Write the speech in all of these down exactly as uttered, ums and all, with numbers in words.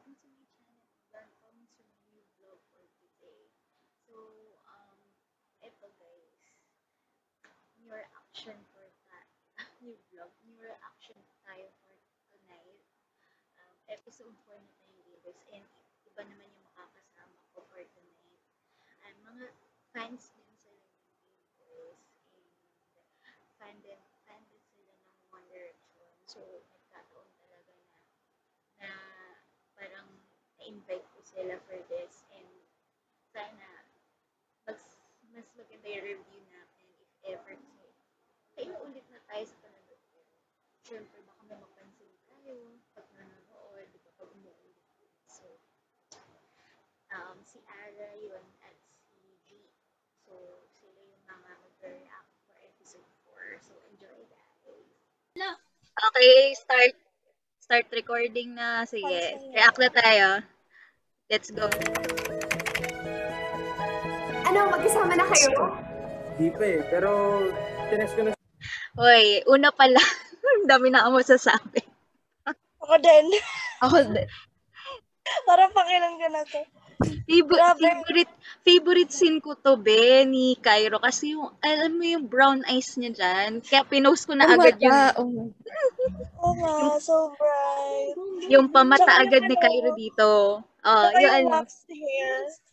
welcome to my channel. Welcome to my new vlog for today. So, um, eto guys, new reaction for that new vlog, new reaction tayo for tonight. Um, episode four na tayo guys, and iba naman yung makakasama ko for tonight. And mga fans din sila ng Big and fan din, fan din sila ng One Direction. So, nagkataon talaga na na parang na-invite ko sila for this and sana mas, mas maganda yung review natin if ever kasi kayo ulit na tayo sa panonood ko. Siyempre baka may mapansin tayo pag nanonood, di ba pag umuulit. So, um, si Ara yun at si G. So, sila yung mga mag-react for episode four. So, enjoy guys. Okay, start. Start recording na. Sige. React na tayo. Let's go. Ano, magkasama na kayo? Di pa eh, pero tinext ko na. Hoy, una pala. Ang dami na ako masasabi. Ako din. Ako din. Parang pakilan ka na to. Favorite, favorite, favorite scene ko to, be, ni Cairo. Kasi yung, alam mo yung brown eyes niya dyan. Kaya pinost ko na Oh, agad mata. yung, Oh, my. Oo nga, so bright. yung pamata Tsaka agad yung ni ano, Cairo dito. Oh, Tsaka yung yung ano, wax hair.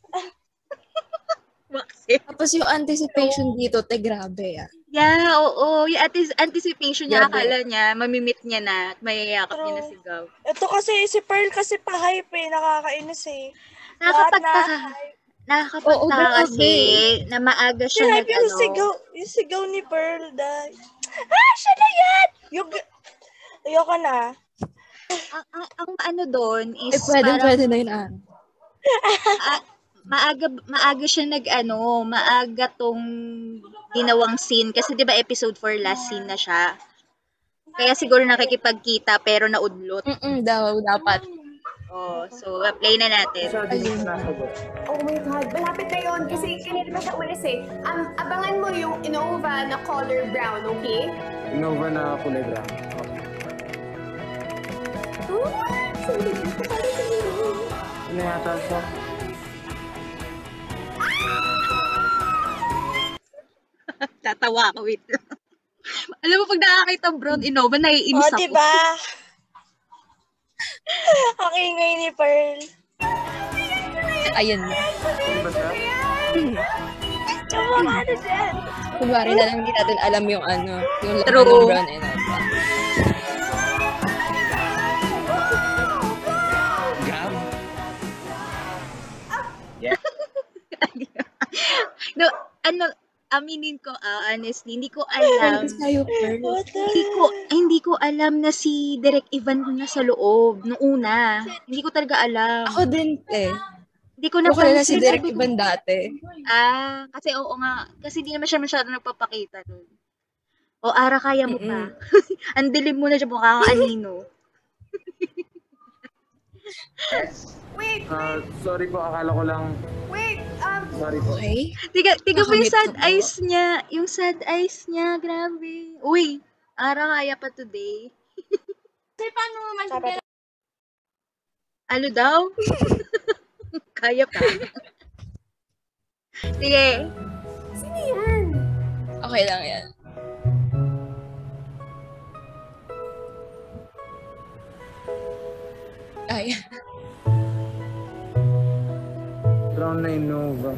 waxy. Tapos yung anticipation dito, te, grabe ah. Yeah, oo. Yung antis- anticipation niya, Grabe. akala niya, mamimit niya na at mayayakap niya na True. si Gav. Ito kasi, si Pearl kasi pa-hype eh. Nakakainis eh. Lahat Nakakapagtaka, na hype. nakakapagtaka Oo, grabe. kasi na maaga Si siya hype nag yung ano. sigaw, yung sigaw ni Pearl. Dahil, ah, siya na yan! Yung, ayoko na. Ang, ang, ang ano doon is Eh, pwede, parang pwede na yun ah. ah, maaga maaga siya nag ano, maaga tong ginawang scene kasi 'di ba episode four last scene na siya. Kaya siguro nakikipagkita pero naudlot. Mm-mm, daw, dapat. Oh, so play na natin. Siya din yung nasagot. Oh my God, malapit na yun kasi kanina pa siya umalis eh. Um, abangan mo yung Innova na color brown, okay? Innova na kulay brown. Oh, sorry. Ano yata siya? Tatawa ako, wait lang. Alam mo, pag nakakita brown Innova, O, naiinis ako. diba? Ang ingay ni Pearl. Ayun na. Ano ba siya? Yung mga ano dyan. Kunwari na lang hindi natin alam yung ano, yung laman True. ng brown and all. Gab? No, ano, aminin ko, ah, honestly, hindi ko alam. Thanks kayo, Pearl. What the Hindi ko hindi ko alam na si Direk Ivan na nasa loob nung una. Hindi ko talaga alam. Ako din, eh. Hindi ko Ako kilala napansin. si Derek Sabi ko, Ivan dati. ah, kasi oo nga, kasi di naman siya masyado nagpapakita nun. O, Ara, kaya mo pa. Ang dilim mo na siya, mukha kang anino. Wait, Ah, sorry po, akala ko lang. wait, um, Sorry po. Okay? Tiga, tiga mo yung Nakamute sad ka po. eyes niya. Yung sad eyes niya, grabe. Uy, Ara, kaya pa today. Sarap. Ano daw? Kaya pa. Sige. sino yan? Okay lang yan. Ay, Brown na Innova.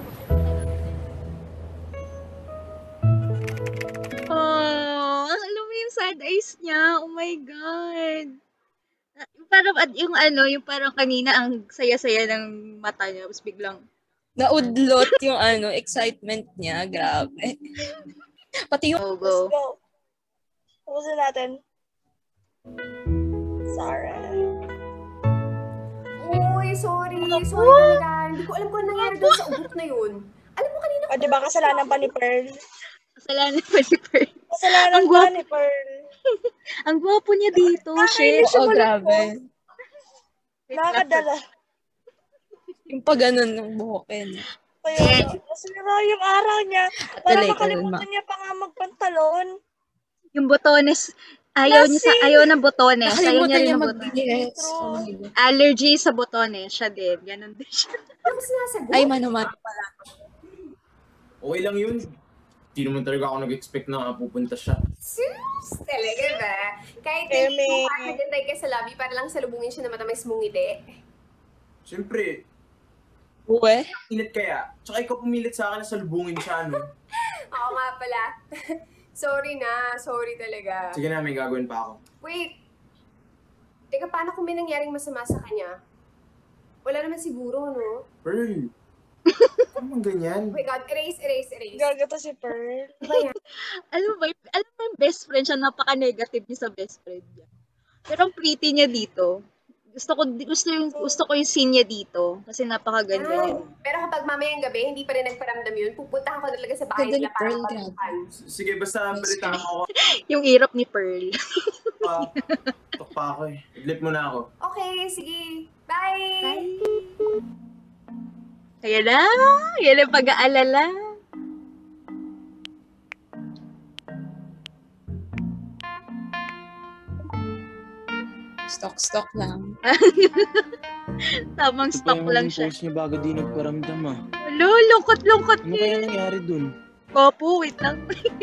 Oh, alam mo yung sad eyes niya. Oh my God. Ah, yung Parang, at yung ano, yung parang kanina ang saya-saya ng mata niya. Tapos biglang, naudlot yung ano, excitement niya. Grabe. Pati yung oh, Let's go. go. Tapusin natin. Sarah. Uy, sorry, sorry talaga. Hindi ko alam kung ano nangyari doon sa ugot na yun. Alam mo kanina O, diba kasalanan pa ni Pearl? Kasalanan pa ni Pearl. Kasalanan Ang pa gwapo. ni Pearl. Ang gwapo niya dito, shit. Nakakainis siya Oo, ulit grabe. Nakakadala. Yung pag ganun ng buhokin niya. Kaya, nasira yung araw niya. Parang Tuloy, nakalimutan kalma. niya pa nga magpantalon. Yung botones, Ayaw niya sa, ayaw ng botones. Ayaw niya Nakalimutan rin niya ng botones. mag-B S. Oh my God. Allergy sa botones. Siya din. Ganon din siya. Ano sinasagot? Ay, mano-mano. Okay lang yun. Hindi naman talaga ako nag-expect na pupunta siya. Sus! Talaga ba? Kahit Eme. hindi mo kakagantay ka sa lobby para lang salubungin siya na matamis mong ngiti. Siyempre, Uwe. init kaya. Tsaka ikaw pumilit sa akin na salubungin siya, no? Oo nga pala. Sorry na. Sorry talaga. Sige na, may gagawin pa ako. Wait. Teka, paano kung may nangyaring masama sa kanya? Wala naman siguro, no? Pearl, ano man ganyan? Oh my God. Erase, erase, erase. Gaga to si Pearl. Ano ba yan? Alam mo ba, alam mo yung best friend siya, napaka-negative niya sa best friend niya. Pero ang pretty niya dito. Gusto ko gusto yung gusto ko yung scene niya dito kasi napakaganda niya. Ah, pero kapag mamayang gabi, hindi pa rin nagparamdam yun, pupuntahan ko na talaga sa bahay Ganda ni nila para Pearl, pagpapan. Sige, basta balitaan ako. Yung irap ni Pearl. Pa. Tok pa ako eh. Idlip mo na ako. Okay, sige. Bye! Kaya na, yan ang pag-aalala. Stock-stock lang. Tamang stock lang siya. niya bago di nagparamdam ah. Lo, lungkot-lungkot Ano niya. kaya nangyari dun? Opo, wait lang.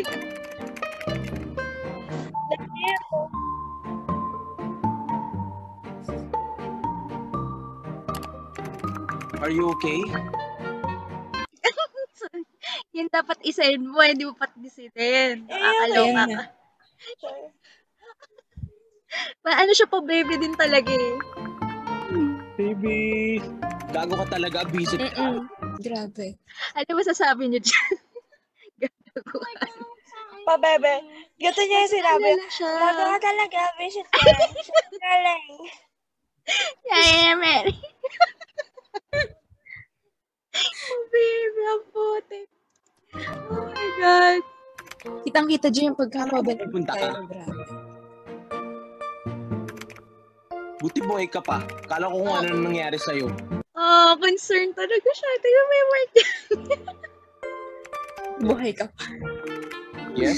Are you okay? Yan dapat isayin mo, hindi mo patisitin. Nakakaloka Ayan ka. na. Ma- ano siya po, baby din talaga eh. Baby! Gago ka talaga, visit Mm-mm. Grabe. Ano masasabi niyo dyan? Gago. Pa, bebe. Gato niya yung sinabi. Alala siya. Gago ka talaga, visit ka. Visit ka lang. Yeah, Mary. Oh, baby, ang puti. Oh my God. Kitang-kita dyan yung pagkakabalik Punta ka. tayo. Grabe. Buti boy ka pa. Kala ko kung ano nangyari sa'yo. Oh, concerned talaga siya. Tingnan mo yung work niya. Buhay ka pa. Yes?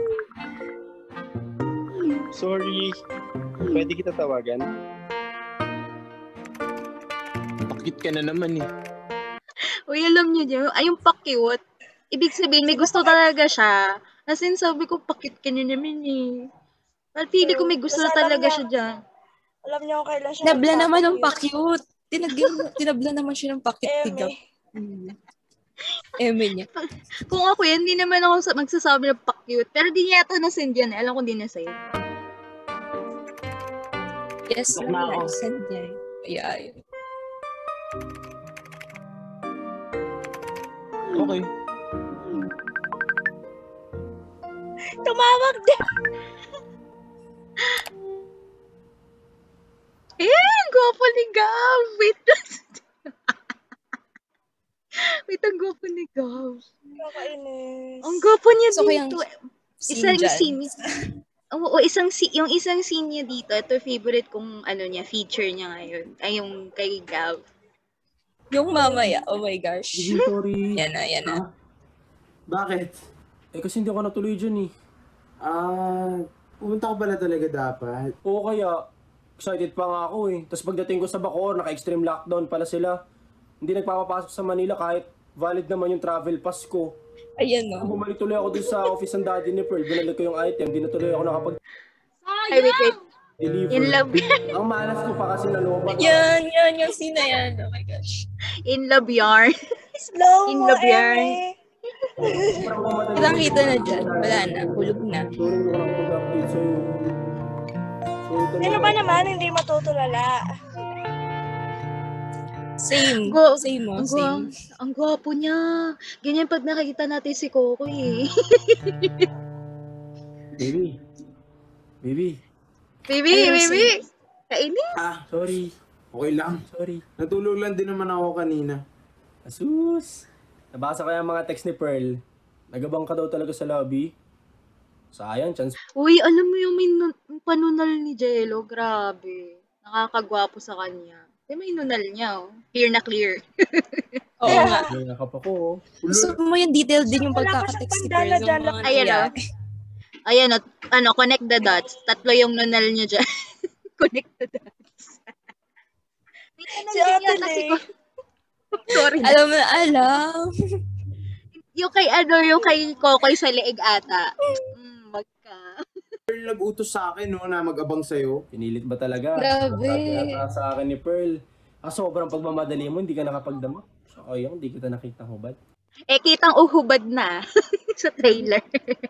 Sorry. Pwede kita tawagan? Pakit ka na naman eh. Uy, alam niyo niyo, ay yung pa-cute. Ibig sabihin, may gusto talaga siya. As in, sabi ko, pakit ka na naman eh. Well, pili ko may gusto na Tapos alam talaga niya- siya dyan. Alam niyo kung kailan siya Tinabla naman ng nagpapakute. pa-cute. Tinagyan, tinabla naman siya ng pakit-tigap. Eme. Mm. Eme niya. Kung ako yan, hindi naman ako sa- magsasabi ng pa-cute. Pero di niya ito nasend yan. eh. Alam ko di na sa'yo. Yes, Tok na ako. send niya. eh. Kaya, yun. Okay. Tumawag din. Eh, ang gwapo ni Gav! Wait lang. Wait, ang gwapo ni Gav. Kakainis. Ang gwapo niya So, kayang dito. scene Isang dyan. scene. Oo, isang si yung isang scene niya dito, ito favorite kong ano niya, feature niya ngayon. Ay, yung kay Gav. Yung mamaya, oh my gosh. Sorry. Yan na, yan na. Ah, bakit? Eh kasi hindi ako natuloy dyan eh. Ah, pumunta ko pala talaga dapat. Oo kaya, excited pa nga ako eh. Tapos pagdating ko sa Bacoor, naka-extreme lockdown pala sila. Hindi nagpapapasok sa Manila kahit valid naman yung travel pass ko. Ayan no. Bumalik tuloy ako dun sa office ng daddy ni Pearl. Binalik ko yung item, di na tuloy ako nakapag-deliver. Ay, wait, wait. In love. Ang malas ko pa kasi nalobat ako. Yan, yan, yung scene na yan. Oh my gosh. In love yarn. Slow In mo, love yarn. Eme. Kitang-kita na dyan. Wala na. Hulog na. Sorry, hindi ko nakapag-update sa'yo. So, ito Sino ba naman hindi matutulala? Same. Go- Same mo. Ang, gwa- Same. ang gwapo niya. Ganyan pag nakikita natin si Coco eh. Baby. Baby. Baby, Ayun, baby. Kainin. Ah, Sorry. okay lang. Sorry. Natulog lang din naman ako kanina. Asus! Nabasa ko yung mga text ni Pearl. Nagabang ka daw talaga sa lobby. Sayang, chance. Uy, alam mo yung may nun- yung panunal ni Jello, grabe. Nakakagwapo sa kanya. Eh, may nunal niya, oh. Clear na clear. Oo nga. May nakap ako. Gusto mo yung detail din yung Wala ka pagkakatext ni siyang Pearl ng pandala mga dyan. Ayan, nangyari. Ayan, o, ano, connect the dots. Tatlo yung nunal nyo dyan. Connect the dots. May nunal Si din Ate yata si Lay. Ko- Sorry na. Alam mo na, alam. Yung kay, ano, yung kay Kokoy sa leeg ata. Mm, magka. Pearl nag-utos sa akin no, na mag-abang sa'yo. Pinilit ba talaga? Grabe. Yata sa akin ni Pearl. Ah, sobrang pagmamadali mo, hindi ka nakapagdamag. So, ayun, hindi kita nakita hubad. Eh, kitang uhubad na sa trailer.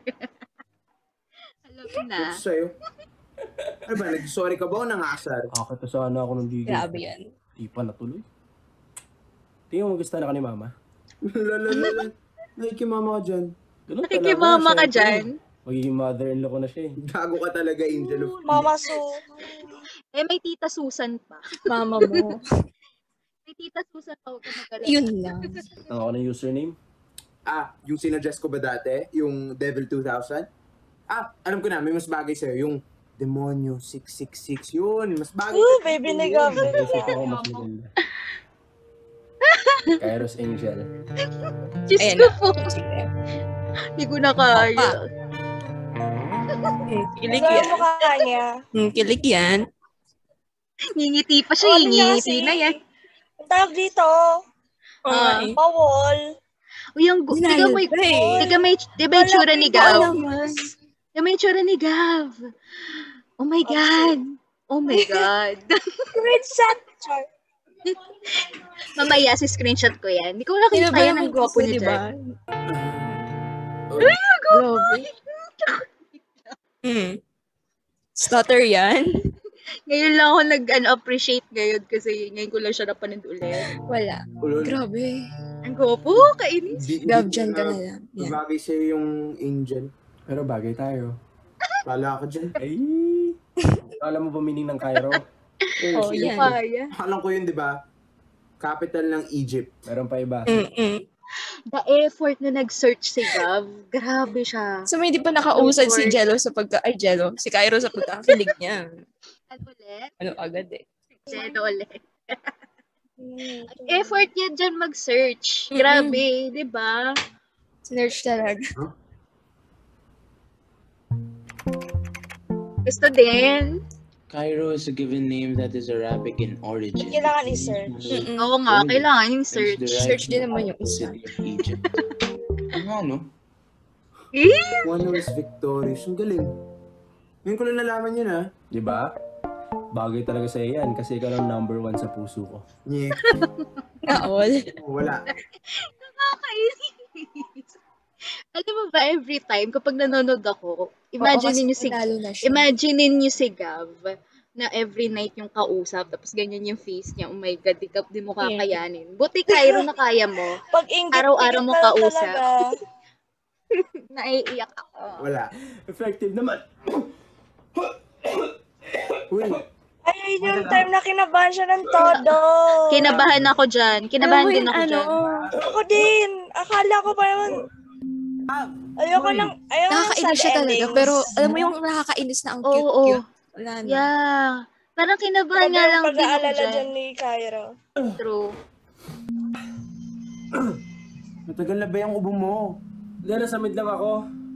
Alam mo na. Utos sa'yo. Ano ba, nag-sorry ka ba o nangasar? Kakata sana ako ng digil. Grabe yan. Di pa natuloy. Tingnan mo, gusto na ka ni Mama. Lalalala. Nakikimama ka dyan. Ganun Nakikimama ka syempre. dyan. Magiging mother-in-law ko na siya eh. Gago ka talaga, Angel of Mama Su. Eh, may tita Susan pa. Mama mo. May tita Susan pa. Huwag ka mag-alala. Yun lang. Ang ako ng username. Ah, yung sinuggest ko ba dati? Yung Devil two thousand? Ah, alam ko na, may mas bagay sa'yo. Yung Demonyo six six six. Yun, mas bagay. Ooh, baby ni Gavin. Isip ako mas maganda. Kairos Angel. Diyos Ayan ko na. po. Sige. Hindi ko na kaya. Opa. Hmm, kilig Sa yan. mukha niya. Hmm, kilig yan. Ngingiti pa Oh, siya. ano niya Ngingiti kasi? na yan. Ang tawag dito. Ah, Bawol. Uy, yung... Tiga Dinayal mo, pa eh. tiga may, di ba yung tsura ni Oo Gav? naman. Tiga may tsura ni Gav. Oh my God. Oh my God. Screenshot. Char. Mamaya, si screenshot ko yan. Hindi ko nakita yan ang gwapo niya diba? dyan. Grabe. Hmm. Stutter yan? Ngayon lang ako nag-appreciate ngayon kasi ngayon ko lang siya napanood ulit. Wala. Ulol. Grabe. Ang gwapo, kainis. Di- Gab, di- dyan ka ah, na lang. Yan. Bagay sa'yo yung Angel. Pero bagay tayo. Pala ka dyan. Ay! Alam mo ba meaning ng Cairo? Oh, yan. Kaya. Alam ko yun, di ba? Capital ng Egypt. Meron pa iba. Mm-mm. The effort na nag-search si Gav, grabe siya. So, may di pa nakausad si Jello sa pagka... Ay, Jello. Si Cairo sa pagkakakilig niya. Ano ulit? Ano agad eh. Sino ulit? Effort niya dyan mag-search. Grabe, di ba? Sinerch talaga. Gusto din. Cairo is a given name that is Arabic in origin. Kailangan i-search. Mm-mm. Oo nga, kailangan yung It's search. derived Search din from naman yung the isa. city of Egypt. Ano nga, no? Eh? One is victorious. Ang galing. Ngayon ko lang nalaman yun, ha? Di ba? Bagay talaga sa yan kasi ikaw ang number one sa puso ko. Nye. Naol. Wala. Nakakainis. Alam mo ba, every time kapag nanonood ako, imagine niyo si Lalo na siya. Imagine niyo si Gav na every night yung kausap, tapos ganyan yung face niya. Oh my God, di, ka, di mo kakayanin. Buti Cairo na kaya mo. Pag inggit, Araw-araw mo inggit na kausap. talaga. Naiiyak ako. Wala. Effective naman. Uy. Ay, yun yung time na kinabahan siya ng todo. Kinabahan ako dyan. Kinabahan din ako dyan. Ako din. Akala ko pa naman. Ayoko Uy. lang, ayoko lang Nakakainis sad siya talaga. endings. Pero, alam mo yung nakakainis na ang Oo, cute-cute. Wala na. Yeah. Parang kinabahan Grabe nga yung lang din ako pag-aalala dyan. dyan ni Cairo. True. Matagal na ba yung ubo mo? Dahil nasa mid lang ako.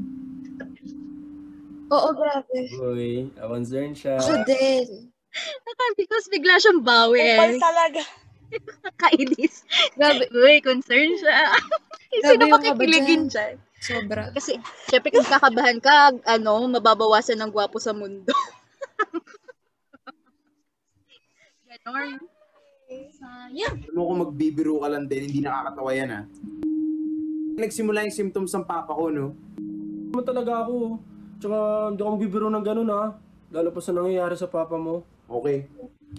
Oo, grabe. Uy, concern siya. Ako din. Because bigla siyang bawi Upal eh. talaga. Kainis. Grabe. Uy, concern siya. Grabe Sino yung makikiligin kaba dyan? Sobra. Kasi, syempre kung kakabahan ka, ano, mababawasan ng gwapo sa mundo. Ganon. Sayang. Alam mo kung magbibiro ka lang din, hindi nakakatawa yan, ha? Nagsimula yung symptoms ng papa ko, no? Naman talaga ako. Tsaka hindi ako magbibiro ng ganun ha. Lalo pa sa nangyayari sa papa mo. Okay.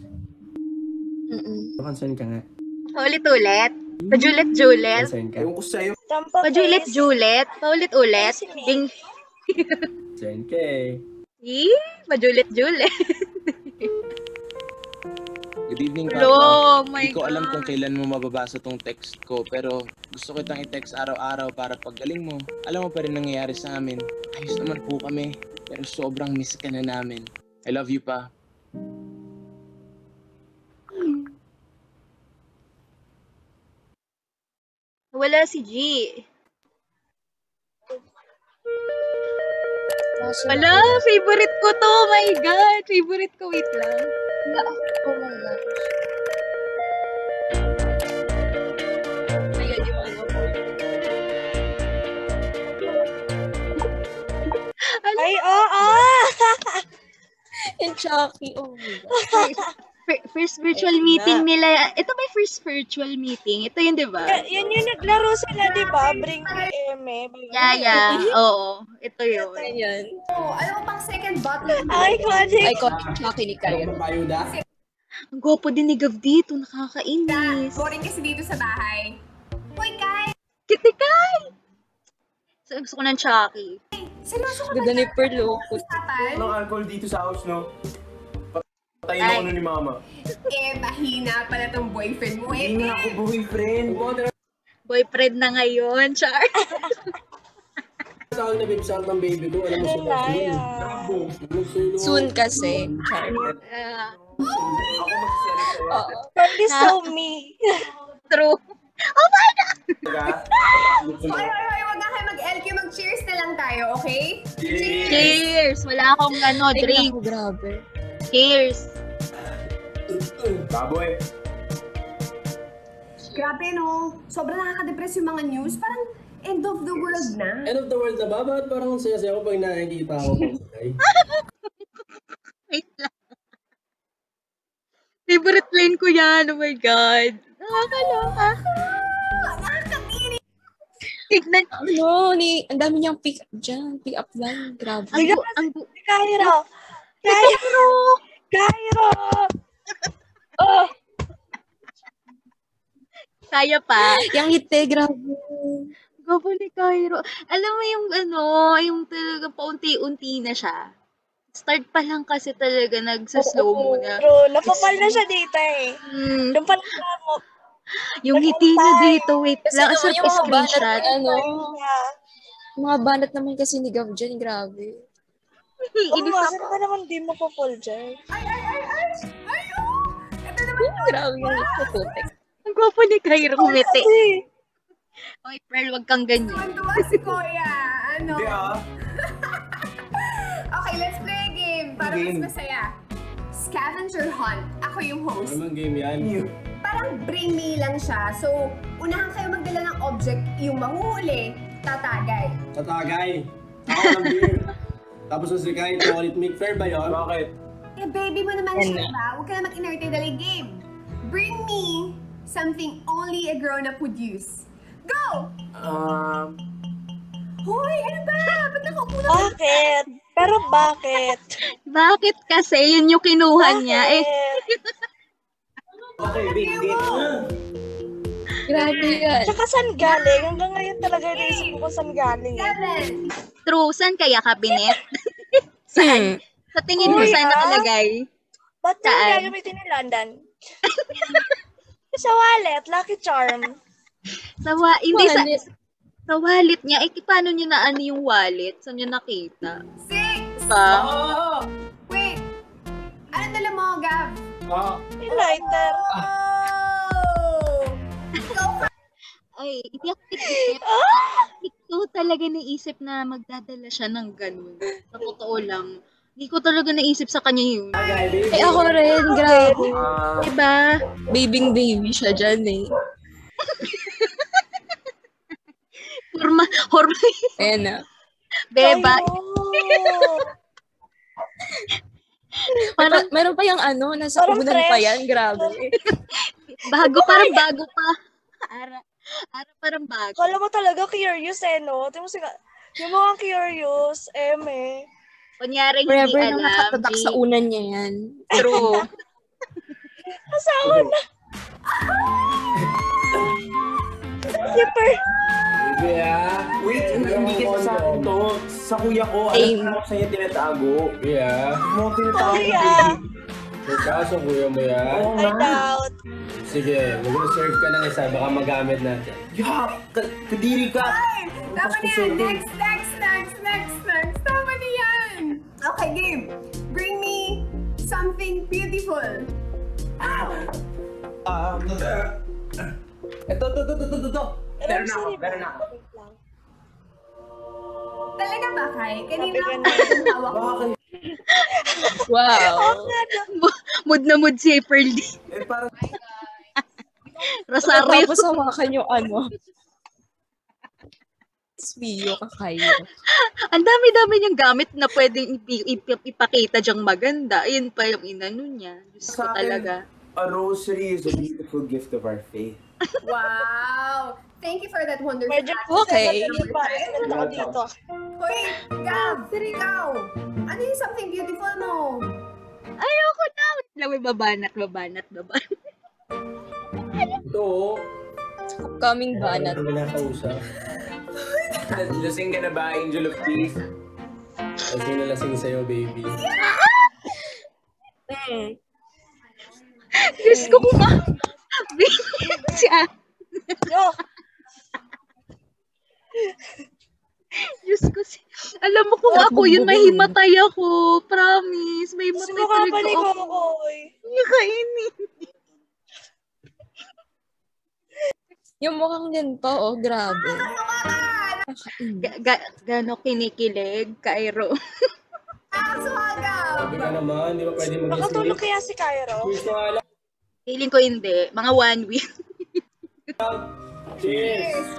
Mm-mm. Concern ka nga. Paulit-ulit. Pajulit-julit. Concern ka. Ewan ko sa'yo. Tampa Pajulit-julit. Paulit-ulit. Ding. Concern ka eh. Eh, pajulit-julit. Good evening, Hello, Papa. my Hindi ko alam God. kung kailan mo mababasa tong text ko, pero gusto ko itang i-text araw-araw para paggaling mo. Alam mo pa rin nangyayari sa amin. Ayos naman po kami, pero sobrang miss ka na namin. I love you, Pa. Wala si G. Wala, favorite ko to. Oh my God. Favorite ko. Wait lang. Oh my God. Ayan yung ano ko. Ay, oo! Yung Chucky. Oh my God. Fir- First virtual Ayun meeting na. nila. Ito ba yung first virtual meeting? Ito yun, di ba? Y- yun yung naglaro sila, di ba? Bring me Eme. Yeah, yeah. Oo. Ito yun. Ayan. Oh, alam mo pang second bottle. Ay, magic! Iconic Chucky ni Kyle. Payuda? Ang gwapo din ni Gav dito. Nakakainis. Boring kasi dito sa bahay. Hoy, Kai! Kitikay! So, gusto ko ng Chucky. Seryoso ka Ganda ni Pearl, oh. usapan? Anong alcohol dito sa house, no? Patayin ako Ay. nun ni mama. Eh, mahina pala tong boyfriend mo. Eh, Hindi nga ako boyfriend. Boyfriend na ngayon, Char. Tawag na babe sa ng baby ko. Alam mo sila. Laya. Soon kasi. Char. Ah, Ako magsasabi sa'yo. Oo. Please show me. true. Oh my God! Hoy, hoy, hoy, wag na kayo mag-L Q, mag-cheers na lang tayo, okay? Cheers! Wala akong ano, Ay, drink. naku, grabe. Cheers! Baboy. Grabe, no? Sobrang nakaka-depress yung mga news. Parang end of the world na. End of the world na ba? Bakit parang ang saya-saya ko pag nakikita ako? Ay. Wait lang. Favorite line ko yan. Oh my God. Nakakaloka. Nakakatiri. Tignan. Ano, ni, ang dami niyang pick up dyan. Pick up line. Grabe. Ang, bu- ang, bu- Cairo! Cairo! Cairo! oh! Kaya pa. Yung hite, grabe. Gabo ni Cairo. Alam mo yung ano, yung talaga paunti-unti na siya. Start pa lang kasi talaga nagsa-slow mo na. Bro, napapal na siya dito eh. Hmm, Yung pala mo, yung ngiti niya dito, wait Kasi lang. naman Sarap yung mga banat, screenshot. ano, niya. mga banat naman kasi ni Gav dyan, grabe. Oo Inis nga, ako. saan ka naman di mo papal dyan? Ay, ay, ay, ay! Ay, oh! Ito naman. Grabe yung puputik. Ang gwapo ni Cairo ngiti. Kasi, Oy, Pearl, wag kang ganyan. Tuwan-tuwa si Kuya. Ano? Hindi ah. Okay, let's play a game para Game. mas masaya. Scavenger hunt. Ako yung Ano host. naman game yan? Parang bring me lang siya. So, unahan kayo magdala ng object. Yung manguhuli, tatagay. Tatagay. Ako ng beer. Tapos sa sikay, toilet milk. Fair ba yun? Bakit? Eh, baby mo naman Yan siya, na. ba? Huwag ka na mag-inerte dali game. Bring me something only a grown-up would use. Go! Um, Hoy, ano ba? Ba't nakaupo na? bakit? Pero bakit? Bakit kasi yun yung kinuha niya? Eh, okay, big game. Grabe yan. Tsaka saan galing? Hanggang ngayon talaga naisip ko kung saan galing eh. Seven. true, saan kaya kabinet? Saan? Sa tingin mo Uy, saan ah. nakalagay? Ba't yung Saan? gagamitin ni London? Sa wallet, Lucky Charm. Sa wa- hindi sa, Wallet. sa wallet niya. Eh, paano niya na ano yung wallet? Saan niya nakita? Six. Pa? Oh! Wait. Ano dala mo, Gav? Ah, Yung lighter. Oh! Go for Ay, hindi ako nag-isip. Hindi ko talaga naisip na magdadala siya ng ganun. Sa totoo lang. Hindi ko talaga naisip sa kanya yun. Eh, ako rin, grabe. ah, Diba? Babing baby siya dyan eh. Horma, horma, Ayan na. beba. Tayo. Parang Meron, meron pa yung ano, nasa Parang unan pa fresh. yan, grabe. bago, parang bago pa. Ara, ara parang bago. Kala mo talaga curious eh, no? Tingnan mo siya, yung mga curious, eme. Kunyari, hindi Forever alam. nang nakatatak sa di- unan niya yan. True. Asawa na. Super. baby ah. Wait, hindi kita sa akin to. Sa kuya ko, Aim. alam ko sa'yo tinatago. Yeah. Mo tinatago. Kuya. Ikaw sa kuya mo yan. Oo I doubt. Sige, mag-reserve ka ng isa, baka magamit natin. Ya! Ka- kadiri ka! Tama na yan. Next, next, next, next, next. Tama na yan. Okay, game. Bring me something beautiful. Um, ito, ito, ito, ito, ito, ito. Alam Meron na mo ako, si meron na ako. Wait lang. Talaga ba, Kai? Kanina Sabi ako ka na. yung hawak ko. Bakit? Wow. Mood na mood si April D. Eh, parang Rosario. Tapos hawakan yung ano. Spiyo ka kayo. Ang dami-dami niyang gamit na pwedeng ipi- ip- ipakita diyang maganda. Ayun pa yung inano niya. Diyos ko Sa akin, talaga. a rosary is a beautiful gift of our faith. Wow! Thank you for that wonderful Medyo Okay. yung parang ako dito. Hoy, Gab! Ikaw! Ano yung something beautiful mo? Ayoko na. Wait lang, may babanat, babanat, babanat. ito, oh. Upcoming banat. Ano na kausap? Lasing ka na ba, Angel of Peace? Kasi nalasing sa'yo, baby. Mm. Diyos ko kung ma... siya. Yo, Diyos ko si... Alam mo kung ako yun, may himatay ako. Promise. May himatay sino ka talaga ba ni ako. Kokoy? Hindi kainin. Yung mukhang ganito, oh, grabe. Kakain. Ga- ga- Gano kinikilig, Cairo. Ah, sumagaw! Sabi ka naman, di ba pwede Nakatulog mag-sleep? kaya si Cairo? Cheers na nga lang. Feeling ko hindi. Mga one week. Cheers!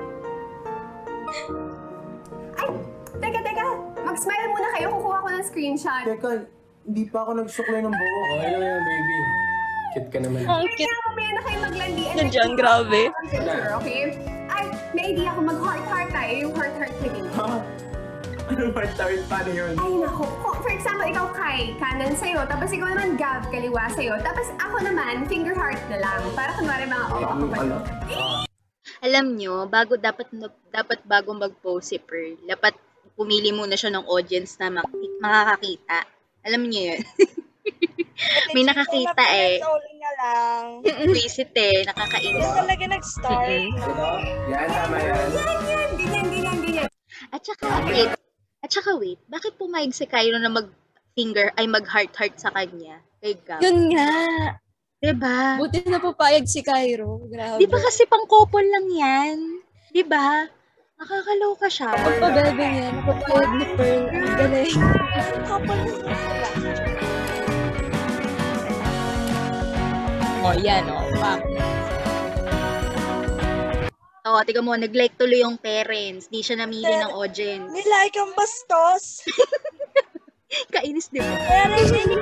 Ay, teka, teka. Mag-smile muna kayo. Kukuha ko ng screenshot. Teka, hindi pa ako nagsuklay ng buhok. Okay lang yan, baby. Cute ka naman. Ang cute. Kaya mamaya na kayo maglandian. Yan dyan, grabe. Picture, okay? Ay, may idea ako. Mag-heart-heart tayo. Yung heart-heart na din. Ha? Anong part-tart? Paano yun? Ay, nako. Kung, for example, ikaw, Kai, kanan sa'yo. Tapos ikaw naman, Gab, kaliwa sa'yo. Tapos ako naman, finger heart na lang. Para kunwari mga, oh, ako pa Ano? Alam nyo, bago dapat dapat bago mag-post si Pearl, dapat pumili muna siya ng audience na mak- makakakita. Alam niyo yun. May nakakita eh. Sa uli na lang. Visit eh, nakakainis. Yan talaga nag-start. No? Yan, tama yan. Ganyan, ganyan, ganyan, ganyan. At saka, wait. At saka wait, bakit pumayag si Cairo na mag-finger, ay mag-heart-heart sa kanya? Kay Gab. Yun nga. Diba? Buti na papayag si Cairo. Grabe. Di ba kasi pang couple lang yan? Di ba? Nakakaloka siya. Pabebe niya. Napapayag ni Pearl. Ang galing. Couple na sila. Oh, yan, oh. Pak. Oo, tiga mo, nag-like tuloy yung parents. Di siya namili ng audience. May like ang bastos. Kainis, di ba? Pero hindi.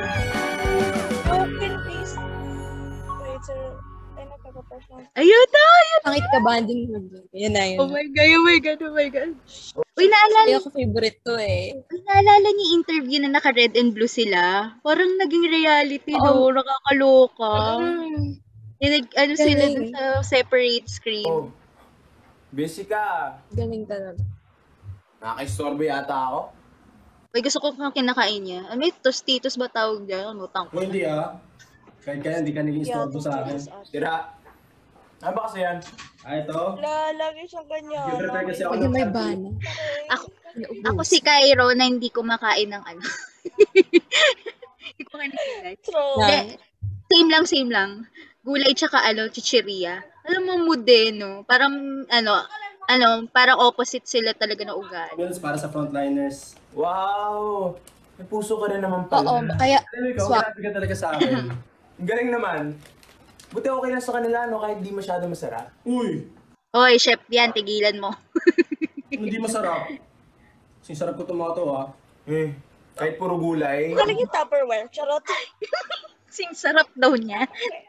Open face. Wait, sir. Ay, nagkaka-personal. Ayun na! Ayun. Pangit ka banding mo. Yan na yun. Oh my God, oh my God, oh my God. Uy, naalala, Kaya ako favorite to eh. uy, naalala niyo yung interview na naka-red and blue sila? Parang naging reality, Oo. no? Nakakaloka. Mm. Yung nag- ano sila Galing. dun sa separate screen. Oh, busy ka. Galing talaga. Nakaka-istorbo yata ako. Uy, gusto ko kung kinakain niya. Ano yung tostitos ba tawag dyan? Ano, tang O hindi ah. Kahit kaya hindi ka naging istorbo sa akin. Tira. Ano ba kasi yan? Ah, ito. Wala, lagi siyang ganyan. Nag-prepare kasi ako Pwede ng may party. bana. Ako, ako si Cairo na hindi kumakain ng ano. Hindi ko kanilay. True. Na- Hindi, same lang, same lang. Gulay tsaka ano, chichiria. Alam mo, mood eh, no? Parang, ano, ano, parang opposite sila talaga na ugali. Meals para sa frontliners. Wow! May puso ka rin naman Oo, pala. kaya Alam mo ikaw, swak. grabe ka talaga sa akin. Ang galing naman. Buti okay lang sa kanila, no? Kahit di masyado masarap. Uy! Hoy, chef yan, tigilan mo. Hindi masarap. Kasi sarap ko itong mga to ah. Eh, kahit puro gulay. Galing yung Tupperware. Charot. Sing sarap daw niya.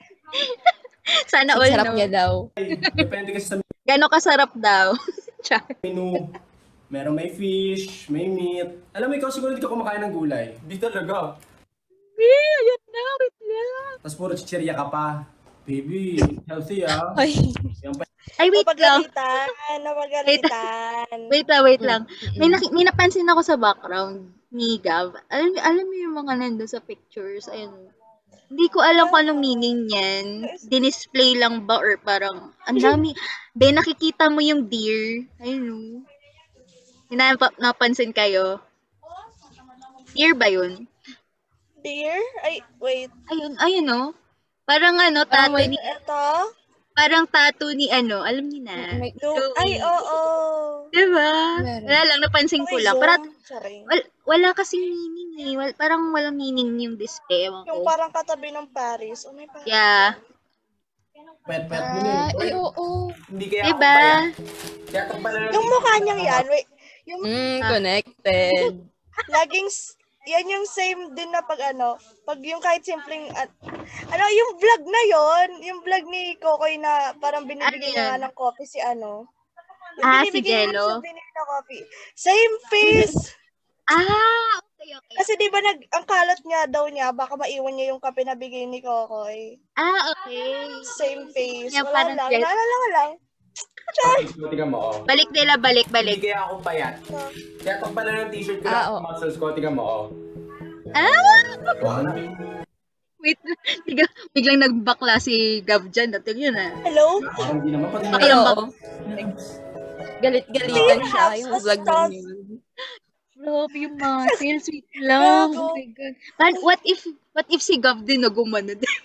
Sana Ang all sarap no. niya daw. Ay, depende kasi sa Gano'ng kasarap daw. Char. menu. Meron may fish, may meat. Alam mo ikaw siguro hindi ka kumakain ng gulay. Di talaga. Eh, ayan na, wait lang. Tapos puro chichirya ka pa. Baby, healthy ah. Ay, Yan pa. Ay, wait lang. Napagalitan. Napagalitan. Wait lang, wait lang. May, naki- may napansin ako sa background ni Gav. Alam, alam mo yung mga nandun sa pictures? Ayun. Hindi ko alam kung anong meaning niyan. Dinisplay lang ba or parang, ang dami. Be, nakikita mo yung deer. Ayun o. Hinapa- napansin kayo. Deer ba yun? Dear? Ay, wait. Ayun, ayun o. Parang ano, Parang tatay may- ni... Ito? Parang tattoo ni ano, alam niyo na. May, No, Chloe. ay, oo. Diba? Meron. Wala lang, napansin ko Okay, lang. Zoom. Para, Sorry. wala, wala kasing meaning eh. Wal, parang walang meaning yung display. Ewan Yung ko. parang katabi ng Paris. Oh, may Paris. Yeah. Pet-pet mo na ah, eh. ay, oo. Hindi kaya ako Diba? payat. Kaya itong pala ng Yung mukha niyang yan, wait, yung Mm, connected. laging, s- yan yung same din na pag ano, pag yung kahit simpleng, at, ano, yung vlog na yon yung vlog ni Kokoy na parang binibigyan Ano niya nga yun? ng coffee si ano. Yung Ah, si binibigyan niya Jello? sa binili na coffee. Same face! Ah, okay, okay. Kasi di ba nag, ang kalat niya daw niya, baka maiwan niya yung kape na bigay ni Kokoy. Ah, okay. Same face. Kaya Wala parang lang. Jel- Naalala ko lang. Tingnan mo, oh. Balik nila, balik, Hindi balik. kaya ako payat. Kaya itong pala ng t-shirt ko Ah, na oo. muscles ko. Tingnan mo, oh. Ah! Oh, ano? Wait, biglang, biglang nagbakla si Gav dyan. Natin yun ah. Hello? Parang hindi naman. Pati Ay, Baklang oo. Galit-galitan siya yung Perhaps vlog a niya yun. Grabe yung muscles, sweet lang. Gago. Oh my God. Man, what if, what if si Gav din nagumano din?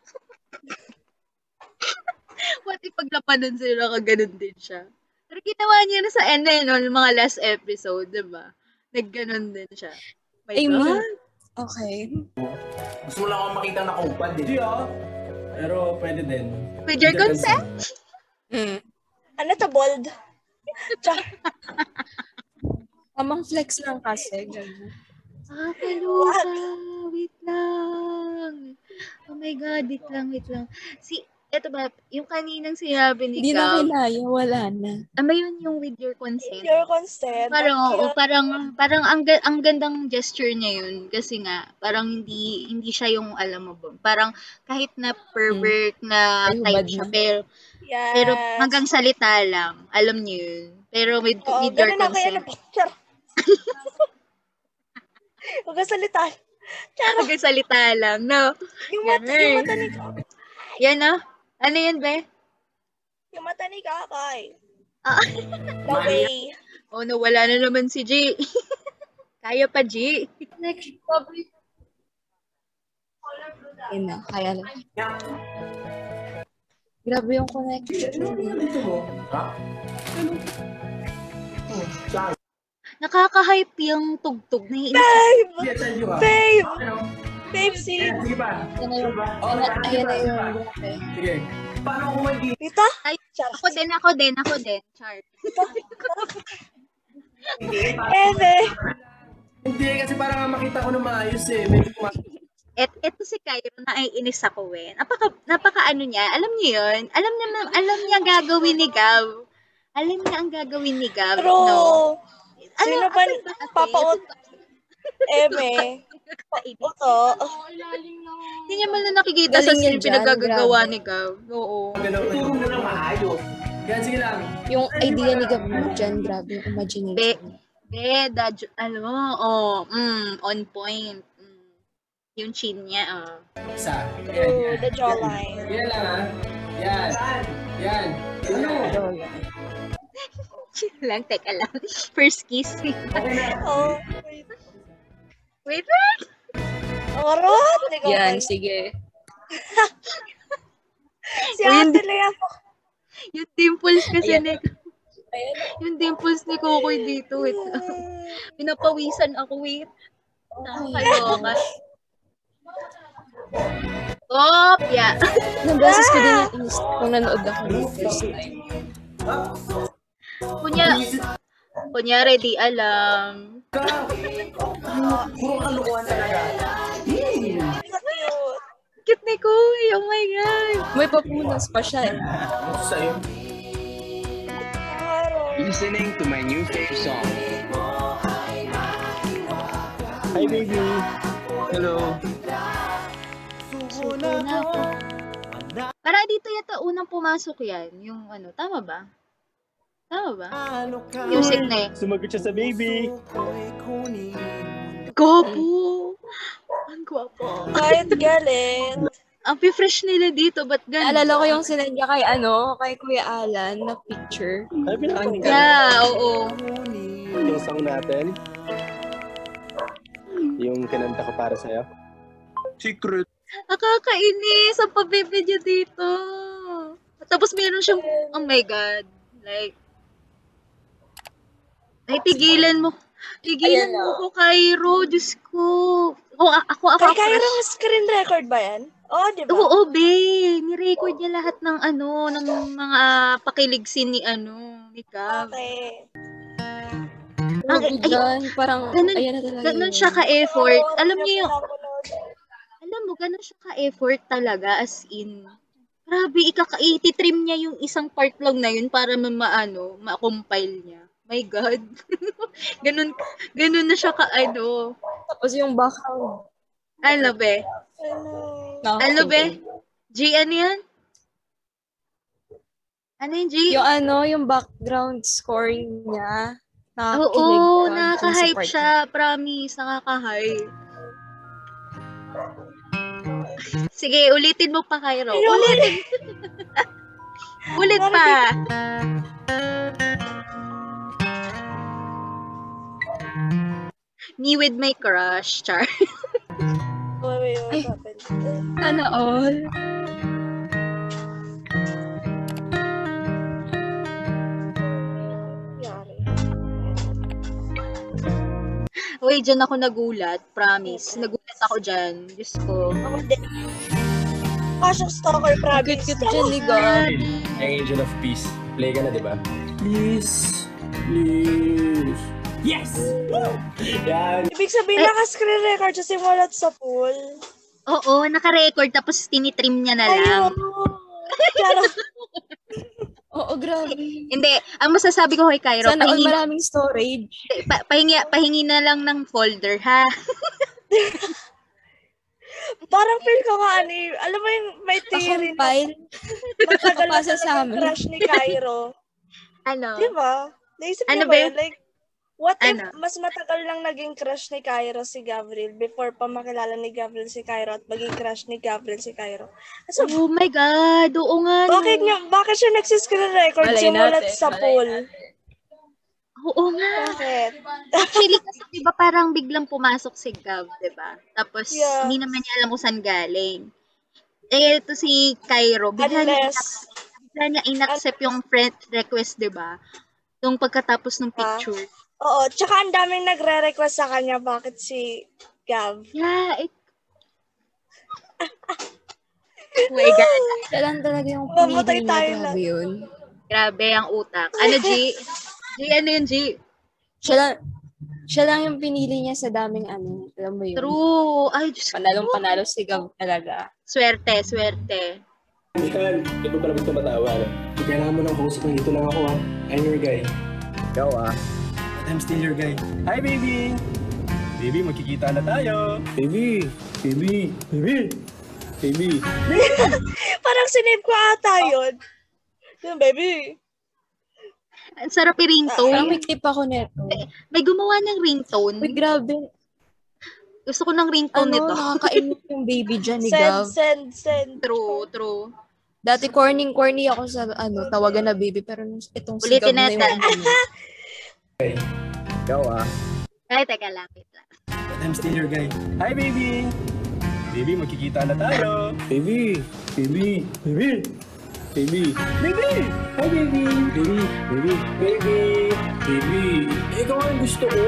What if paglapanan sila nakaganon din siya? Pero ginawa niya na sa end eh, no, yung mga last episode, diba? Nagganon din siya. My Ay, God. mo. Okay. Gusto mo lang ako makita na kupad eh. Hindi ah. Pero pwede din. With your consent? Mm. Ano to, bold? Tsaka, Tamang flex lang kasi. ganun. Ah, kaloka. Wait lang. Oh my God, wait lang, wait lang. Si, eto ba, yung kaninang sinabi ni Hindi na Gav, kinaya, wala na. ama yun yung with your consent? your consent. Parang, Ang oo, cute. parang, parang ang, ga- ang gandang gesture niya yun. Kasi nga, parang hindi, hindi siya yung, alam mo ba, parang kahit na pervert na Ay, type hubad siya, na. pero, Yes. pero hanggang salita lang, alam niyo yun. Pero with, Oo, with your ganun ako yan. consent. Char. Huwag kang salita. Char. Hanggang salita lang, no? Yung mata, Ganun. yung mata ni, Yan, no? Ano yun, be? yung mata ni Kakay. Ah. The way. Oh, nawala na naman si G. Kaya pa, G. Next topic. Yun na, kaya lang. Grabe yung connection. Dito mo. Ha? Nakaka-hype yung tugtog. Naiinis. Babe! Sige, send you ha. Babe! Ano? Babe, si... Sige pa. Yan na yung, yan na, ayan na yung grabe. Sige. Paano kung hindi? Tita? Ay, Char. ako din, ako din, ako din. Char. Eve. Hindi, kasi parang makita ko na maayos eh. Medyo ma- Et, eto si Cairo, naiinis ako eh. Napaka, napaka ano niya, alam niyo yun? Alam niya, alam niya ang gagawin ni Gav. Alam niya ang gagawin ni Gav, True. no? Sino ba asan ba kasi? papaut? Eme. Uto. Hindi niya man lang nakikita sa Galing yan screen dyan, pinagagagawa grabe. ni Gav. Oo. Turo mo na maayos. Yan, sige lang. Yung idea ni Gavin dyan, grabe yung imagination. Be, be, the, ano, oh, mm, on point. Mm. Yung chin niya, oh. Isa. Yan, True. yan. The jawline. Yan lang ha. Yan. Yan. Ano? Chill lang, teka lang. First kiss. Okay na. Oh, wait. Wait lang. Orot! Ikaw Yan, ba? sige. Si Uy, Ate hindi- Lea po. Yung dimples kasi Ayan. ni... Yung dimples ni Kokoy dito, wait lang. Pinapawisan ako, wait. Nakakaloka. Op, yeah. Nang beses ko din yung inis kung nanood ako ng first time. Kunya, kunyari, di alam. Puro kalukuhan talaga. Cute. Cute ni Koy, oh my God. May papunas pa siya eh. Ano sa'yo? Aro. Listening to my new favorite song. Hi, baby. Hello. Suko na ako. Para dito yata unang pumasok yan. Yung ano, tama ba? Tama ba? Music na eh. Sumagot siya sa baby. Gwapo! Ang gwapo. Kahit galit. Ang fresh nila dito, ba't ganun? Naalala ko yung sinend niya kay ano, kay Kuya Alan na picture. Ano pinapakinggan? Yeah, oo. Yung song natin. Yung kinanta ko para sa'yo. Secret. Nakakainis ang pabibidyo dito. Tapos meron siyang, oh my God, like, ay, tigilan mo. Tigilan Ayan mo na. ko, Cairo. Diyos ko. Ako, ako, ako, Kay crush. Cairo, screen record ba yan? Oo, di ba? Oo, be. Ni-record niya lahat ng ano, ng mga pakilig scene ni ano, ni Gav. Okay. Huwag Ang- mo ay, dyan. Parang, ganun, ayan na talaga ganun yun. siya ka-effort. Oo, Alam yung niyo yung, pinapanood. alam mo, ganun siya ka-effort talaga, as in. Grabe, ikaka ititrim niya yung isang part lang na yun para ma maano, ma-compile niya. My God. ganun, ganun na siya ka, ano. Tapos yung background. Ano, be? Ano? Ano, be? Nakakakilig. G, ano yan? Ano yung G? Yung ano, yung background scoring niya. Nakakilig. Oo, Grabe siya sa nakaka-hype part siya. Promise, nakaka-hype. Sige, ulitin mo pa, Cairo. Ulitin. Ulit pa. Me with my crush, Char. Wait, wait, Ay. what happened? Sana all. Nangyari. Uy, dyan ako nagulat. Promise. Nagulat ako dyan. Diyos ko. Ako din. Kasyang stalker, promise. Cute-cute dyan ni God. Angel of Peace. Play ka na, di ba? Please. Please. Yes! Yan. Ibig sabihin, Ay. naka-screen record siya simulat sa pool. Oo, naka-record tapos tinitrim niya na lang. Ayun. Charot. Oo, grabe. Hindi, ang masasabi ko kay Cairo, Sana all pahingi, maraming storage. pa, pahingi, pahingi na lang ng folder, ha? Parang feel ko nga, ano, eh, alam mo yung may theory na Pa-compile. matagal na Papasa talaga sa yung amin. crush ni Cairo. Ano? Di ba? Naisip Ano niyo ba ba yun? yun? Like, what if Ano? mas matagal lang naging crush ni Cairo si Gabriel before pa makilala ni Gabriel si Cairo at maging crush ni Gabriel si Cairo? So, Oh my God, oo nga. no. bakit niya, bakit siya nagsiscreen record Malay simulat natin, sa malay pool? Oo nga. Bakit? Actually, kasi di ba parang biglang pumasok si Gav, di ba? Tapos, Yeah. hindi naman niya alam kung saan galing. Eh, ito si Cairo, bigla niya, Unless, bigla niya inaccept yung friend request, di ba? Yung pagkatapos ng picture. oo, tsaka ang daming nagre-request sa kanya bakit si Gav. Yeah, it... Oh my God. Siya lang talaga yung Mamatay pinili tayo niya. na. Grabe yun. Grabe ang utak. Ano, G? G, ano yun, G? Siya lang, siya lang yung pinili niya sa daming ano. Alam mo yun. True. Ay, Diyos ko. Panalong panalo si Gav talaga. Swerte, swerte. Yan. Hindi ko pala gusto matawa. No? Kailangan mo ng host kung dito lang ako, ha? I'm your guy. Ikaw ah. But I'm still your guy. Hi, baby! Baby, magkikita na tayo. Baby! Baby! Baby! Baby! Parang sinave ko ata yun. Yung baby. Ang sarap i-ringtone. Parang may clip ako neto. May gumawa ng ringtone. Uy, grabe. Gusto ko ng ringtone Ano, nito. nakakainit yung baby dyan ni Send, Gav. send, send. True, true. Dati corny-corny ako sa ano, tawagan na baby. Pero nung itong si Ulitin Gav na yung natin. ano. Ikaw ah. Ay, teka lang. Wait lang. But I'm still your guy. Hi, baby! Baby, magkikita na tayo. Baby! Baby! Baby! Baby! Baby! Hi, baby! Baby! Baby! Baby! Baby! Eh, ikaw ang gusto ko.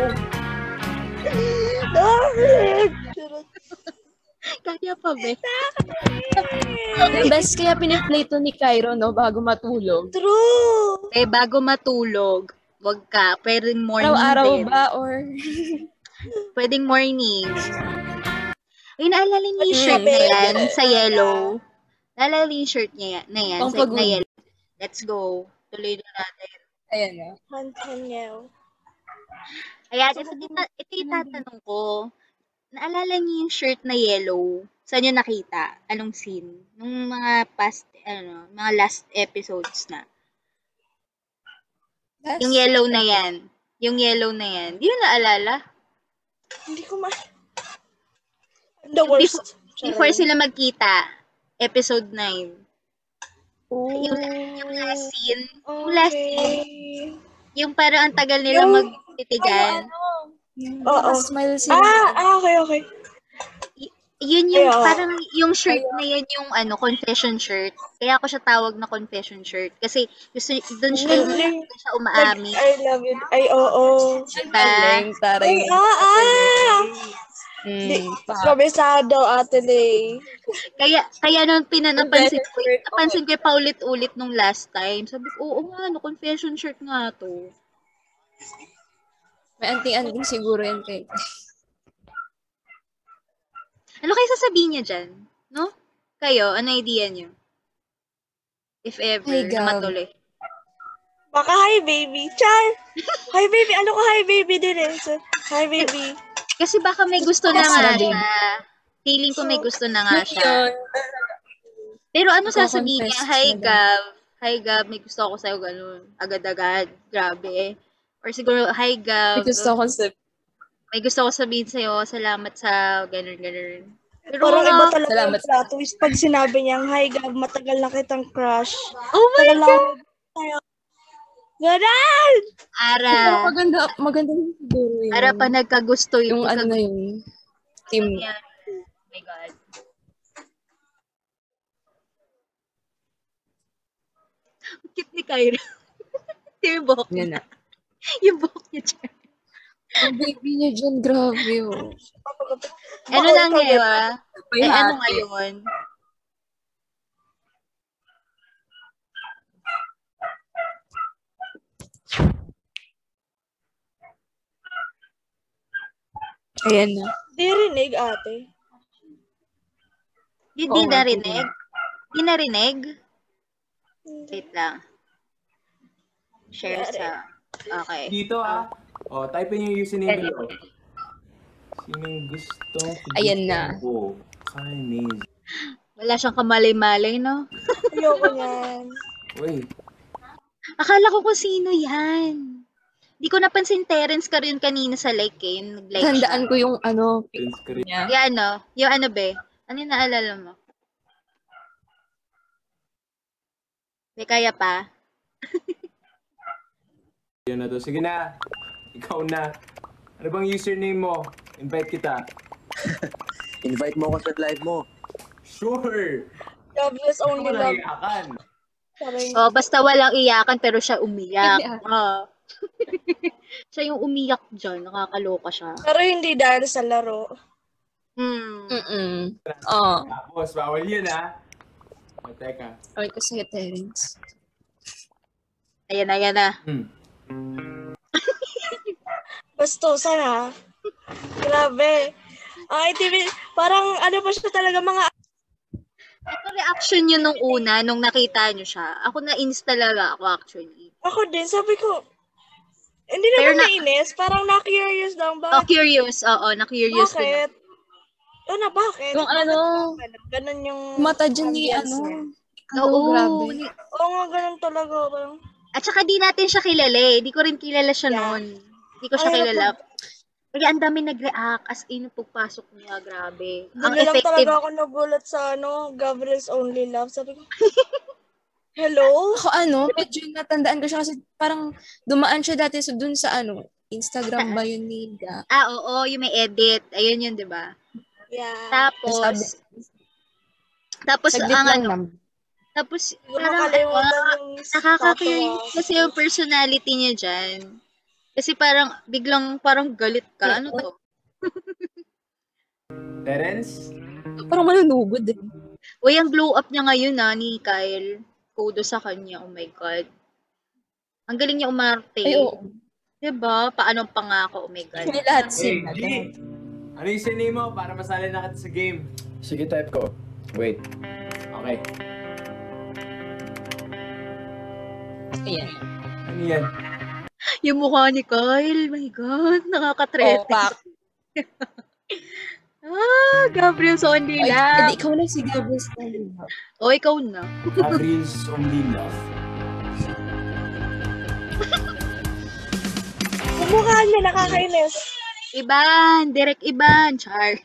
Bakit? Charot. Kaya pa, be. The best kaya piniplay to ni Cairo, no? Bago matulog. True. Eh, bago matulog, wag ka. Pwedeng morning Araw-araw din. ba? Or... Pwedeng morning. Ay, naalala niyo yung shirt Mm. na yan sa yellow. Naalala niyo yung shirt niya na yan Pang sa, na pagod. yellow. Let's go. Tuloy na natin. Ayan na. Hantanyaw. Ayan, ito, ito, ito yung tatanong ko. Naalala niyo yung shirt na yellow? Saan niyo nakita? Anong scene? Nung mga past, ano, mga last episodes na. That's Yung yellow na yan. Yung yellow na yan. Di mo naalala? Hindi ko ma... The worst. Before sila magkita, episode nine. Oh. Yung, yung last scene. Yung last scene. Okay. Yung parang ang tagal nila Yung- magtitigan. Oo. Smile si... Ah, ah, okay, okay. Yun yung, Ay, oo. parang yung shirt na yan yung ano, confession shirt. Kaya ako siya tawag na confession shirt. Kasi gusto, doon siya, Nag- doon siya Like, umaami. I love you. Ay, oo. Diba? Galing, taray. Ay, ah, ah! Di, Mm, pa. kabisado, Ate Lay. Kaya, kaya nung pinanapansin ko, Confession shirt, napansin ko yung paulit-ulit nung last time. Sabi ko, oo nga, no, confession shirt nga to. May anting-anting siguro yan kay. Ano kayo sasabihin niya dyan? No? Kayo, ano idea niyo? If ever, Ay, na Gab. matuloy. Baka hi, baby. Char! Hi, baby. Ano ko hi, baby din eh. So, hi, baby. Kasi baka may gusto na Yes, nga Robin. siya. Feeling ko may gusto na nga siya. Yun. Pero ano sasabihin niya? Magko-confess Hi, na daw. Gab. Hi, Gab. May gusto ako sa'yo. Ganun. Agad-agad. Grabe. Or siguro, hi, Gab. May gusto ko sa... May gusto ko sabihin sa'yo. Salamat sa ganun, ganun. Pero Parang mga- iba talaga Salamat. yung plot twist pag sinabi niyang, hi, Gab, matagal na kitang crush. Oh my Tagal na God! ako tayo. Ganon! Ara. Pero maganda, maganda rin siguro yun. Ara pa nagkagusto Yung ano na yun. Team. Yan. Oh my God. Ang cute ni Kyra. Yung buhok Yan niya. na. Yung buhok niya dyan. Ang baby niya dyan, grabe oh. Ano na ngayon? May Eh, ano hati. ngayon? Ayan na. Di rinig, ate. Di, Oo di nga, narinig? Di narinig? Wait lang. Share sa... Okay. Dito ah. O, type in yung username below. Sinong gusto? Ayan na. Oh, Chinese. Wala siyang kamalay-malay, no? Ayoko yan. Uy, Akala ko kung sino yan. Di ko napansin Terence ka rin kanina sa like eh. Nag-like siya. Tandaan ko yung ano, Prince Korea. niya. Yung ano? Yung ano be? Ano yung naalala mo? May kaya pa? Yan na to. Sige na. Ikaw na. Ano bang username mo? Invite kita. Invite mo ako sa live mo. Sure. Jobless Ano only mo love. naiakan? Parang, Oh, basta walang iyakan pero siya umiyak. Iyak. Oh. Siya yung umiyak dyan. Nakakaloka siya. pero hindi dahil sa laro. Hmm. Mm-mm. Oh, Tapos, bawal yun ah. O, teka. okay ko sa'yo, Terence. Ayan na, ayan na. Hmm. Bastusan ha. Grabe. Ang I T V, parang ano pa siya talaga mga Ito reaction nyo nung una, nung nakita nyo siya. Ako na-ins talaga ako actually. ako din, sabi ko, hindi Pero naman na- nainis, parang na-curious lang. Oh, Bakit? curious. Oo, na-curious din. Bakit? Ano, bakit? Yung ano, Bakit? Ganun yung mata dyan ni ambience ano. niya. Ano, Oo. grabe. Oo nga, ganun talaga. Parang, At saka di natin siya kilala eh. Di ko rin kilala siya Yeah. noon. Di ko siya Ay, kilala. naku. Kaya ang dami nag-react as in yung pagpasok niya. Grabe. Ang Doon lang effective. talaga ako nagulat sa ano, Gabriel's Only Love. Sabi ko, hello? Ako ano, medyo natandaan ko siya kasi parang dumaan siya dati sa dun sa ano, Instagram ba yun ni Ga? Ah, oo. Yung may edit. Ayun yun, di ba? Yeah. Tapos, Sabi, tapos saglit ang lang ano, naman. tapos Hindi ko parang makalimutan ah, yung nakaka-curious statue. kasi yung personality niya dyan. Kasi parang biglang parang galit ka. Ano to? Terence? Parang manunugod eh. Uy, ang glow up niya ngayon na ni Kyle. Kudo sa kanya. Oh my God. Ang galing niya umarte. Ay, oo. Diba? Paano ang pangako? Oh my God. Hindi lahat Hey, sila. G! Ano yung username mo para masali na kita sa game? Sige, type ko. Wait. Okay. Ayan. Ano yan? Yung mukha ni Kyle. My God. Nakaka-threat. Oh, pak. ah, Gabriel sa only Ay, love. hindi, ikaw na si Gabriel Stanley. O, ikaw na. Gabriel's Only Love. Yung mukha niya, nakakainis. Iban. Direct Iban. Char.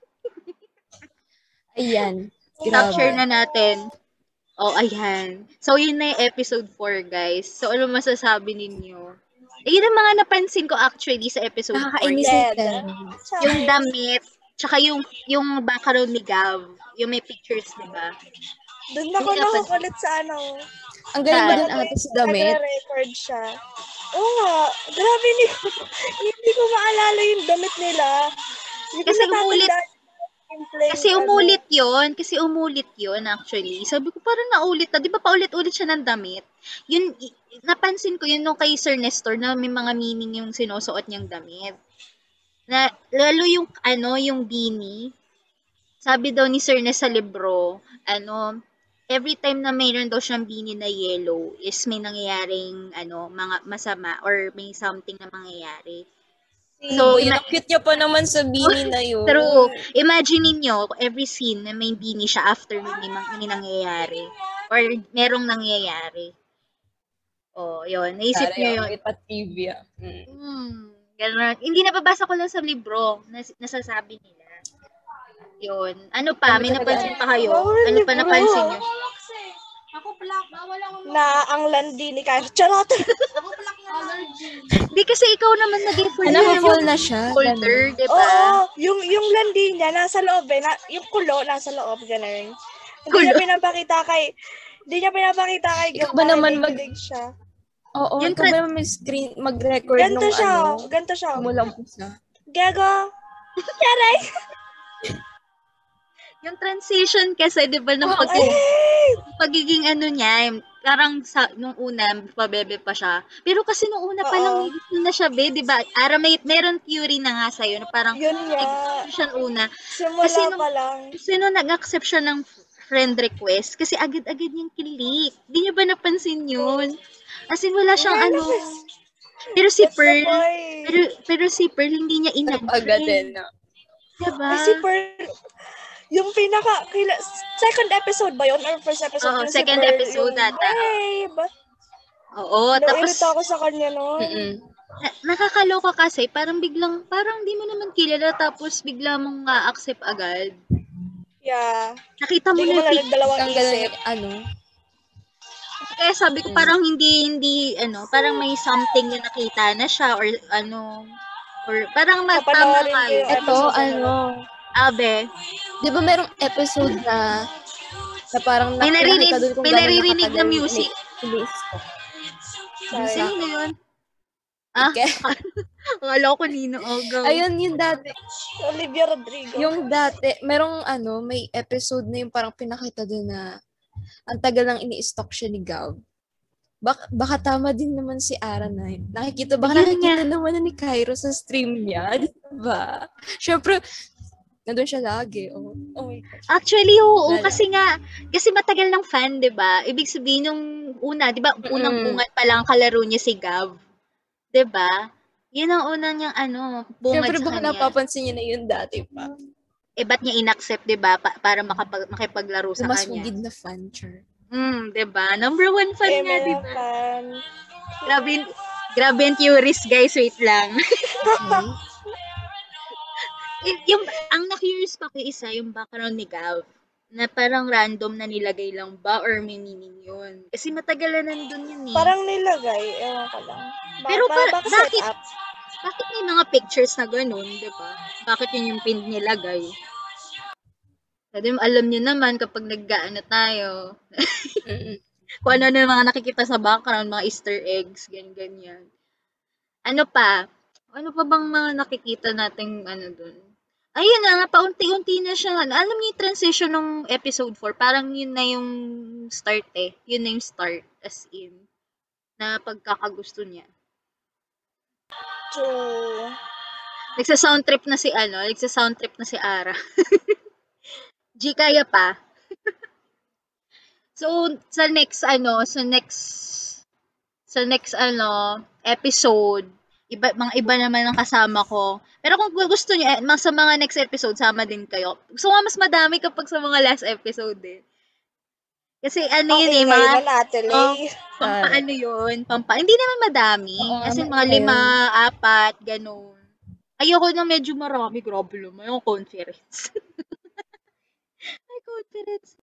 Ayan. Stop Grabe. share na natin. Oh, ayan. So, yun na yung episode four, guys. So, ano masasabi ninyo? Eh, yun ang mga napansin ko actually sa episode four. Nakakainis Yung, si Terence. yung damit, Tsaka yung, yung background ni Gav, yung may pictures, di ba? Doon ako Hindi napansin. nakukulit sa ano. Ang galing mo Saan? din ate sa damit. Nagre-record siya. Oo nga. Grabe, hindi ko, hindi ko maalala yung damit nila. Hindi ko Kasi umulit. natatandaan yung gameplay, Kasi ano. umulit yon Kasi umulit yon actually. Sabi ko, parang naulit na. Di ba paulit-ulit siya ng damit? Yun, i- napansin ko yun nung kay Sir Nestor na may mga meaning yung sinusuot niyang damit. Na, lalo yung, ano, yung beanie. Sabi daw ni Sir Nes sa libro, ano, every time na mayroon daw siyang beanie na yellow is may nangyayaring, ano, mga masama or may something na mangyayari. So, So, yun, ima- ang cute niya pa naman sa beanie na yun. True. Imagine niyo every scene na may beanie siya after nun may, mang- may nangyayari. Or merong nangyayari. Oh, yun. Naisip Tara, niyo yun, yun. may pa-trivia. Mm. Hmm. Ganun. Hindi nababasa ko lang sa libro. Nas- nasasabi nila. Yun. Ano pa? May napansin pa kayo? Bawal Ano pa libro. napansin niyo? Ako black, bawal ako Na ang landi ni Kyle. Charot! Ako black na allergy. Hindi kasi ikaw naman nag-refer Ano, full na siya. folder, di ba? Oo, yung, yung landi niya nasa loob eh. Na, yung kulo nasa loob, ganun. Hindi niya Kulo? pinapakita kay, hindi niya pinapakita kay Ikaw Gab ba na naman mag- nakikinig siya. Oo, Yung ikaw tra- ba naman may screen, mag-record Ganto nung siya, ano, ganto siya. mulang pusa. Gago! Charay! Yung transition kasi, di ba, ng Oo. pag- Ay! pagiging ano niya, parang sa, nung una, pabebe pa siya. Pero kasi nung una pa lang, Oo. may gusto na siya, be, di ba? Ara, may, meron theory na nga sa'yo, na parang, Yun nga. nag-accept siya una. Simula Kasi nung- pa lang. Kasi nung nag-accept siya ng friend request, kasi agad-agad niyang kilik. Di niyo ba napansin yun? As in, wala siyang Wala ano. naman. Pero si That's the Pearl, point. pero, pero si Pearl, hindi niya Agad din. in-accept. No? Diba? Ay, si Pearl, yung pinaka, kila, second episode ba yun? Or first episode? Oo, Yung second si Pearl, episode yung, ata. babe. Oo, tapos, Nairita ako sa kanya noon. Mm-mm. na- nakakaloka kasi, parang biglang, parang di mo naman kilala, tapos bigla mong nga-accept agad. Yeah. Nakita mo Hindi ko na wala yung pic- nagdalawang Ang ganun, isip. ano, kaya sabi ko, parang hindi, hindi, ano, parang may something na nakita na siya, or ano, or parang matama Papanoorin nga ko yung yun. ito, episode na ano, Abe, di ba merong episode na, na parang May nak- naririnig- nakita doon kung may gano'n naririnig na nakatagal music. ni- ni Isko. Sorry. sino yun? Ah, Okay. akala ko Nino Ogaw. Ayun, yung dati, Olivia Rodrigo. yung dati, merong ano, may episode na yung parang pinakita doon na ang tagal lang ini-stalk siya ni Gav. Bak baka tama din naman si Ara na yun. Nakikita, baka Ayun nakikita naman na ni Cairo sa stream niya. Di ba? Siyempre, nandun siya lagi. Oh, oh my gosh. Actually, oo, Wala. kasi nga, kasi matagal ng fan, di ba? Ibig sabihin, nung una, di ba, unang Mm. bungad pa lang kalaro niya si Gav. Di ba? Yun ang unang niyang, ano, bungad Siyempre, sa baka kanya. napapansin niya na yun dati pa. Eh, ba't niya in-accept, di ba, pa- para makapag, makipaglaro sa Mas kanya? hugid na fan, Char. Hmm, di ba? Number one fan Eh, nga, di mga ba? fan. Grabe, yung- grabe yung theories, guys. Wait lang. Okay. Y- yung, ang na-curious pa ko isa, yung background ni Gav, na parang random na nilagay lang ba or may meaning yun? Kasi matagal na nandun yun eh. Parang nilagay. Ewan ko lang. Ba- Pero ba- para- baka bakit? set up. Bakit may mga pictures na ganun, di ba? Bakit yun yung pin nilagay? Kasi alam niyo naman kapag nag-gaano tayo, Mm-mm. kung ano na yung mga nakikita sa background, mga Easter eggs, ganyan-ganyan. Ano pa? Ano pa bang mga nakikita nating ano dun? Ayun na nga, paunti-unti na siya. Alam niyo yung transition ng episode four, parang yun na yung start eh. Yun na yung start, as in, na pagkakagusto niya. True. Nagsa-sound trip na si ano, nagsa-sound trip na si Ara. G, kaya pa. So, sa next ano, sa next sa next ano, episode, iba mga iba naman ang kasama ko. Pero kung gusto niyo, eh, mga- sa mga next episode, sama din kayo. Gusto ko nga mas madami kapag sa mga last episode eh. Kasi ano yun Okay, eh, mga ngayon na natin oh, eh. pampa ano yun, pampa, hindi naman madami. Oo, Kasi ano mga yun. lima, apat, ganun. Ayoko na medyo marami, grabe naman yung conference. May conference.